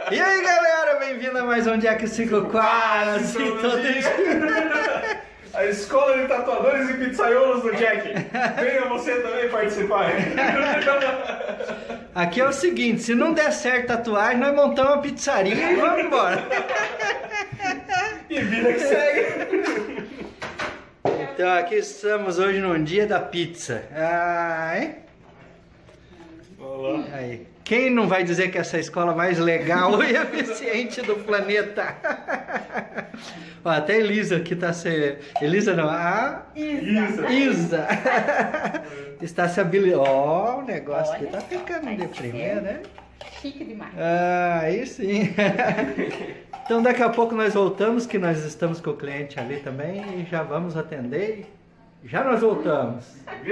E aí galera, bem-vindo a mais um Jack 5 quase todo dia. A escola de tatuadores e pizzaiolos do Jack. Venha você também participar. Aqui é o seguinte, se não der certo tatuagem, nós montamos uma pizzaria e vamos embora. E vida que segue. Então aqui estamos hoje num dia da pizza. Hein? Olá. Aí. Quem não vai dizer que essa é a escola mais legal e eficiente do planeta? Ó, até a Elisa aqui tá se... Elisa não, a Isa. Está se habilitando. Ó, o negócio aqui tá ficando de primeira, né? Chique demais. Ah, aí sim. Então daqui a pouco nós voltamos, que nós estamos com o cliente ali também e já vamos atender. Já nós voltamos.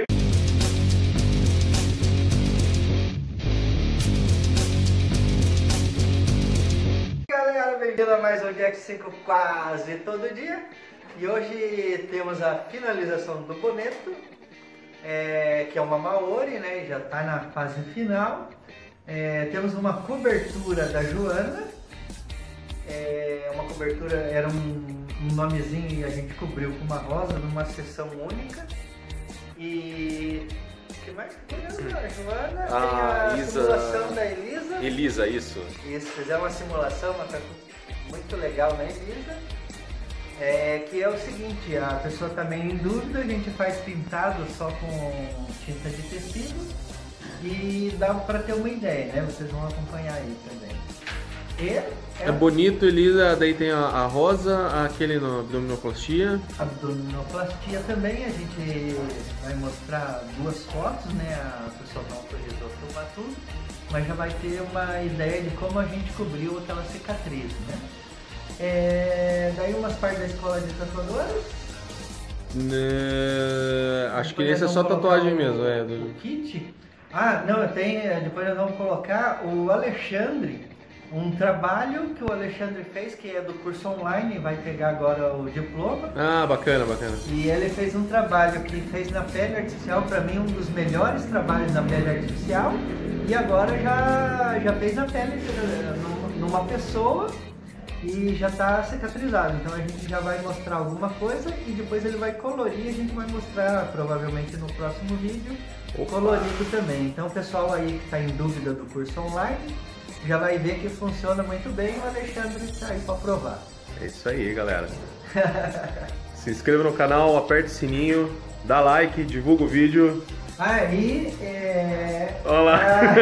Galera, bem-vindo a mais um Jack 5 quase todo dia. E hoje temos a finalização do boneto, que é uma Maori, né? Já está na fase final. Temos uma cobertura da Joana. Uma cobertura, era um nomezinho e a gente cobriu com uma rosa numa sessão única. E o que mais que tem? A Joana, tem a simulação da Elisa. Elisa, isso. Isso, fizeram uma simulação, uma coisa muito legal na Elisa. Que é o seguinte, a pessoa está meio em dúvida, a gente faz pintado só com tinta de tecido e dá para ter uma ideia, né? Vocês vão acompanhar aí também. É bonito, Elisa, daí tem a rosa, aquele no abdominoplastia. Abdominoplastia também, a gente vai mostrar duas fotos, né? A pessoa não autorizou filmar tudo, mas já vai ter uma ideia de como a gente cobriu aquela cicatriz, né? Daí umas partes da escola de tatuadores. Acho que esse é só tatuagem mesmo, O kit? Ah, não, tem. Depois nós vamos colocar o Alexandre. Um trabalho que o Alexandre fez, que é do curso online, vai pegar agora o diploma. Ah, bacana, bacana. E ele fez um trabalho que fez na pele artificial, para mim um dos melhores trabalhos na pele artificial. E agora já fez na pele numa pessoa e já está cicatrizado. Então a gente já vai mostrar alguma coisa e depois ele vai colorir e a gente vai mostrar provavelmente no próximo vídeo colorido também. Então o pessoal aí que está em dúvida do curso online já vai ver que funciona muito bem e o Alexandre está aí para provar. É isso aí, galera. Se inscreva no canal, aperte o sininho, dá like, divulga o vídeo. Aí, Olha lá.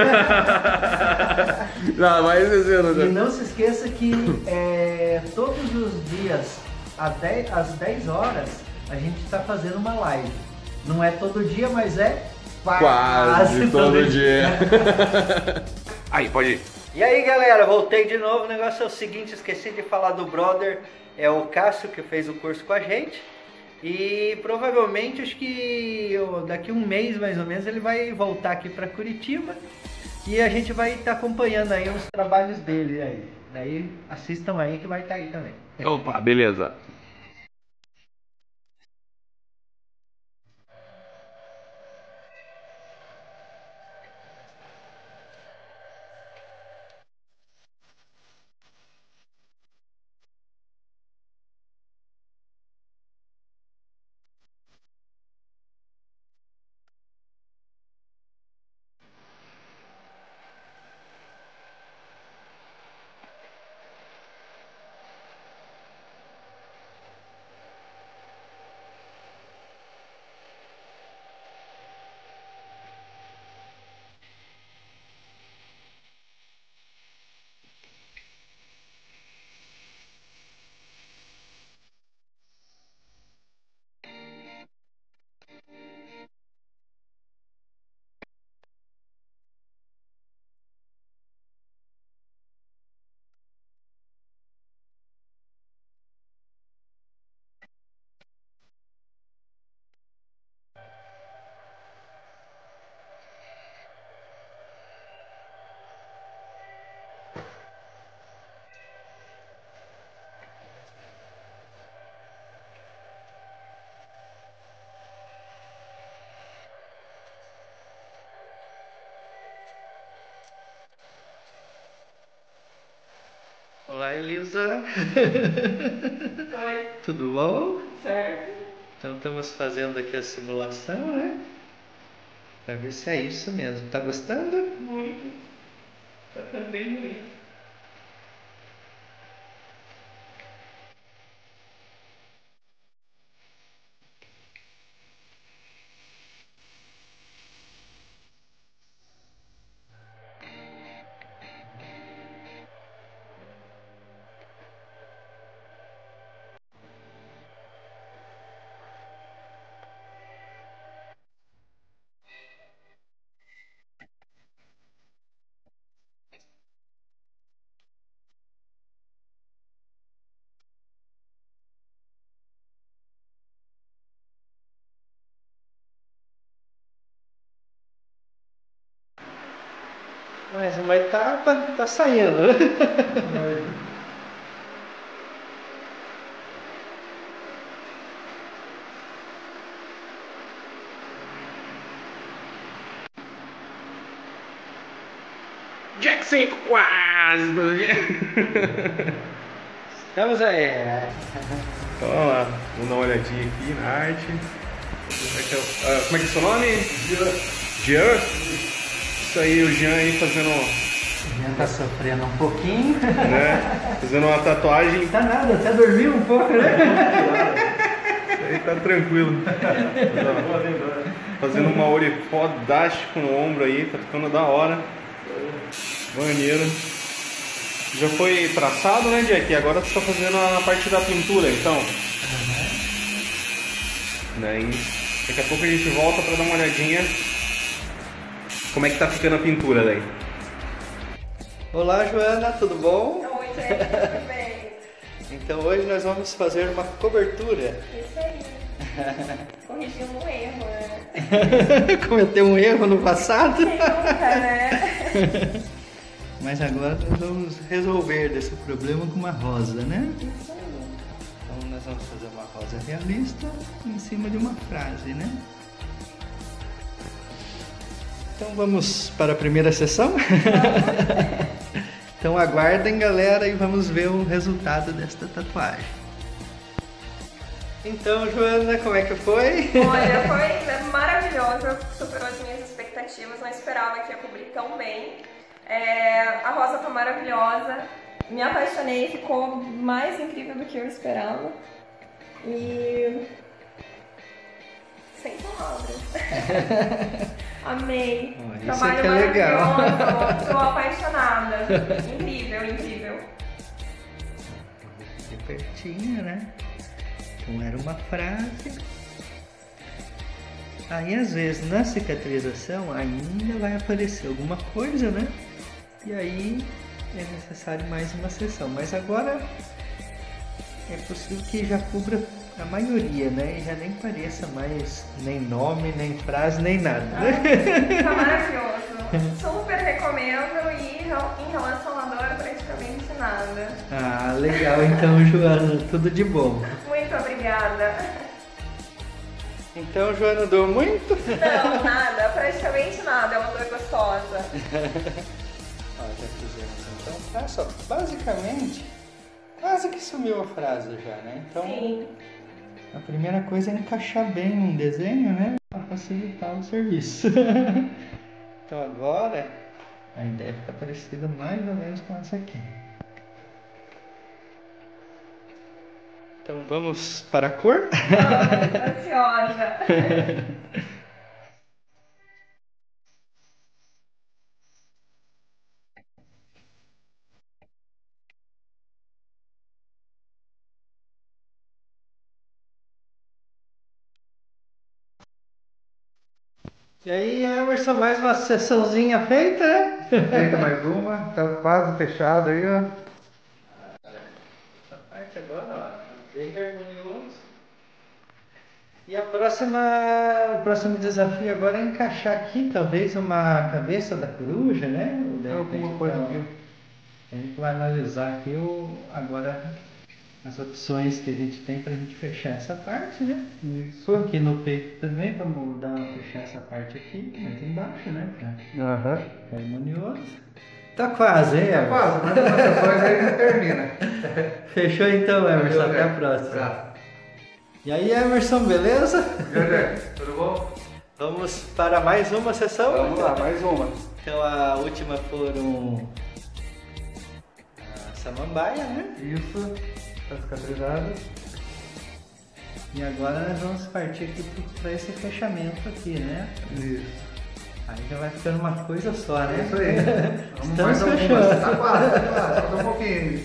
Não, mas e não se esqueça que todos os dias, às 10 horas, a gente está fazendo uma live. Não é todo dia, mas é quase todo dia. Aí, pode ir. E aí galera, voltei de novo. O negócio é o seguinte, esqueci de falar do brother, é o Cássio que fez o curso com a gente. E provavelmente, acho que daqui um mês mais ou menos, ele vai voltar aqui para Curitiba. E a gente vai estar acompanhando aí os trabalhos dele aí. Daí assistam aí que vai estar aí também. Opa, beleza. Olá, Elisa. Oi, Tudo bom? certo. Então estamos fazendo aqui a simulação, né? Pra ver se é isso mesmo. Tá gostando? Muito. Tá ficando bem bonito. Mais uma etapa, tá saindo, né? Jack 5 quase! Vamos aí. Então, vamos lá, vamos dar uma olhadinha aqui na arte. Como é que é o seu nome? Jean. Isso aí, o Jean aí fazendo, Já tá sofrendo um pouquinho. né? Fazendo uma tatuagem. Tá nada, até dormiu um pouco, né? Isso aí tá tranquilo. Fazendo uma Maori fodástico no ombro aí, tá ficando da hora. Maneiro. Já foi traçado, né, Jack? E agora você tá fazendo a parte da pintura, então. Né? E daqui a pouco a gente volta pra dar uma olhadinha como é que tá ficando a pintura daí. Olá, Joana, tudo bom? Oi, gente, tudo bem? Então hoje nós vamos fazer uma cobertura. Isso aí. Corrigindo um erro, né? Cometeu um erro no passado. Quem nunca, né? Mas agora nós vamos resolver desse problema com uma rosa, né? Isso aí. Então nós vamos fazer uma rosa realista em cima de uma frase, né? Então vamos para a primeira sessão? Então aguardem, galera, e vamos ver o resultado desta tatuagem. Então, Joana, como é que foi? Olha, foi maravilhoso, superou as minhas expectativas, não esperava que ia cobrir tão bem. A rosa tá maravilhosa, me apaixonei, ficou mais incrível do que eu esperava. E... sem palavras. Amei. Olha, isso Trabalho aqui é legal. maravilhoso, tô apaixonada. Incrível, incrível. Aqui pertinho, né? Então era uma frase. Aí às vezes na cicatrização ainda vai aparecer alguma coisa, né? E aí é necessário mais uma sessão. Mas agora é possível que já cubra a maioria, né? E já nem pareça mais nem nome, nem frase, nem nada, né? Tá maravilhoso. Super recomendo e em relação à dor, praticamente nada. Ah, legal então, Joana. Tudo de bom. Muito obrigada. Então, Joana, deu muito? Não, nada, praticamente nada. É uma dor gostosa. Ó, já fizemos então o traço, ó. Basicamente, quase que sumiu a frase já, né? Então, Sim. a primeira coisa é encaixar bem um desenho, né? Para facilitar o serviço. Então agora, a ideia fica parecida mais ou menos com essa aqui. Então vamos para a cor? Ansiosa. E aí, Emerson, mais uma sessãozinha feita, né? Feita mais uma, tá quase fechado aí, ó. Essa parte agora, ó, bem harmonioso. E o próximo desafio agora é encaixar aqui, talvez, uma cabeça da coruja, né? Ou de repente, Alguma coisa então, aqui. a gente vai analisar aqui agora as opções que a gente tem para a gente fechar essa parte, né? Isso. Aqui no peito também, vamos fechar essa parte aqui, mais embaixo, né? Pra Aham. ficar harmonioso. Tá quase, hein, Tá Emerson? quase, mas outra coisa aí já termina. Fechou então, Emerson. Valeu, Até a Jack. próxima. Abraço. E aí, Emerson, beleza? E aí, Jack, tudo bom? Vamos para mais uma sessão? Vamos lá, mais uma. Então a última foram a samambaia, né? Isso, tá cicatrizado. E agora nós vamos partir aqui para esse fechamento aqui, né? Isso. Aí já vai ficando uma coisa só, né? É isso aí. Vamos Estamos mais algumas. fechando. Tá quase, falta um pouquinho.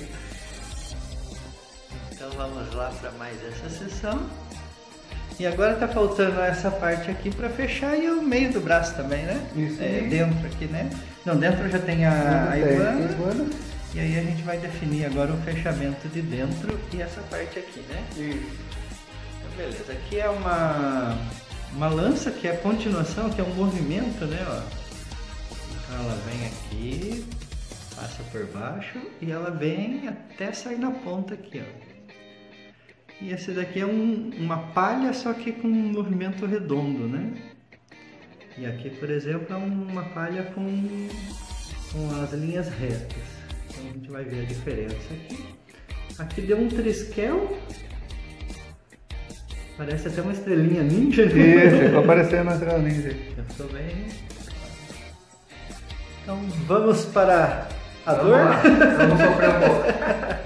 Então vamos lá para mais essa sessão. E agora tá faltando essa parte aqui para fechar e o meio do braço também, né? Isso É, aí. dentro aqui, né? Não, dentro já tem a Tem, iguana. iguana. E aí a gente vai definir agora o fechamento de dentro e essa parte aqui, né? Isso. Então, beleza. Aqui é uma lança que é a continuação, que é um movimento, né? Ó. Então ela vem aqui, passa por baixo e ela vem até sair na ponta aqui, ó. E esse daqui é uma palha, só que com um movimento redondo, né? E aqui, por exemplo, é uma palha com as linhas retas. Então a gente vai ver a diferença aqui. Aqui deu um trisquel. Parece até uma estrelinha ninja. Isso, ficou aparecendo na estrela ninja. Eu tô bem. Então vamos para a Vamos dor. lá, vamos sofrer um pouco.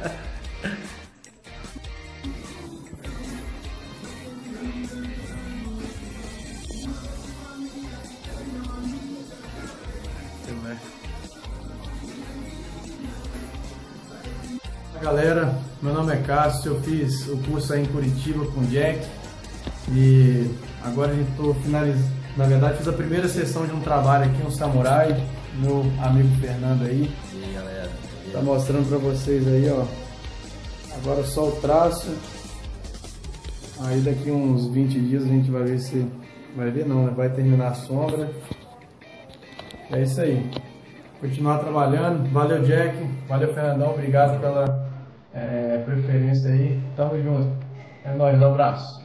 Galera, meu nome é Cássio, eu fiz o curso aí em Curitiba com o Jack e agora a gente tô finalizando, na verdade fiz a primeira sessão de um trabalho aqui, um samurai, meu amigo Fernando aí. E aí, galera? Tá mostrando pra vocês aí, ó. Agora só o traço. Aí daqui uns 20 dias a gente vai ver se... Vai ver não, né? Vai terminar a sombra. É isso aí. Continuar trabalhando. Valeu, Jack. Valeu, Fernandão. Obrigado pela preferência aí. Tamo junto. É nóis, um abraço.